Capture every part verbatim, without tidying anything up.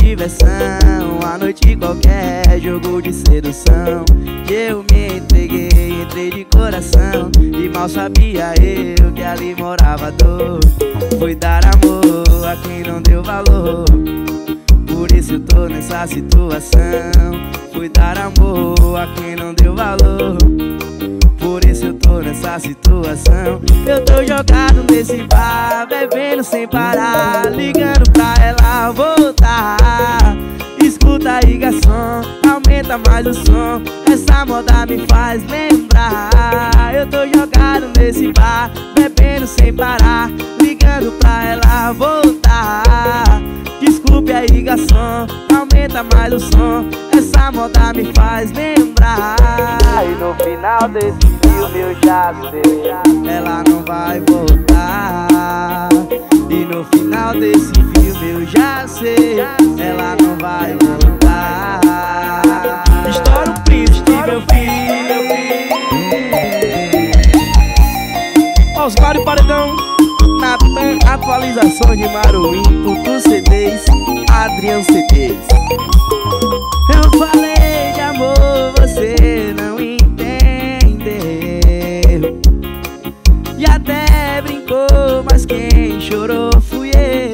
diversão, a noite qualquer, jogo de sedução. Que eu me entreguei, entrei de coração, e mal sabia eu que ali morava dor. Fui dar amor a quem não deu valor, por isso eu tô nessa situação. Fui dar amor a quem não deu valor, por isso eu tô nessa situação. Eu tô jogado nesse bar, bebendo sem parar, ligando pra ela voltar. Escuta aí, garçom, aumenta mais o som, essa moda me faz lembrar. Eu tô jogado nesse bar, bebendo sem parar, ligando pra ela voltar. Desculpe aí, garçom, aumenta mais o som, essa moda me faz lembrar. E no final desse filme eu já sei, ela não vai voltar. E no final desse filme eu já sei, ela não vai voltar. Estoura o príncipe, meu filho. Oscar e Paredão, Natan, atualizações de Maruim, Tutu C Ds, Adrian C Ds. Eu falei de amor, você não entendeu, e até brincou, mas quem chorou fui eu.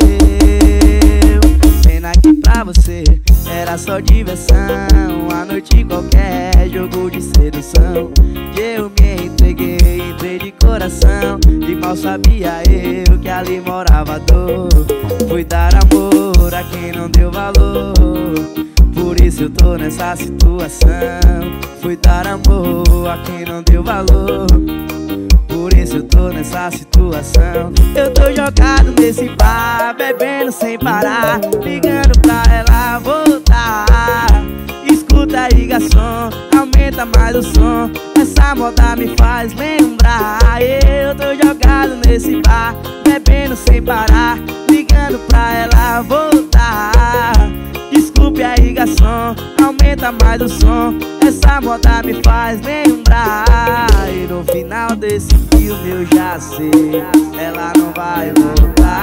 Pena que pra você era só diversão, a noite qualquer, jogo de sedução. Que eu me entreguei, entrei de coração, e mal sabia eu que ali morava dor. Fui dar amor a quem não deu valor, por isso eu tô nessa situação. Fui dar amor a quem não deu valor, por isso eu tô nessa situação. Eu tô jogado nesse bar, bebendo sem parar, ligando pra ela voltar. Escuta aí, garçom, aumenta mais o som, essa moda me faz lembrar. Eu tô jogado nesse bar, bebendo sem parar, ligando pra ela voltar. Desculpe aí, garçom, aumenta mais o som, essa moda me faz lembrar. E no final desse filme eu já sei, ela não vai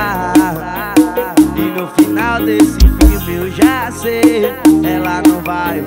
voltar. E no final desse filme eu já sei, ela não vai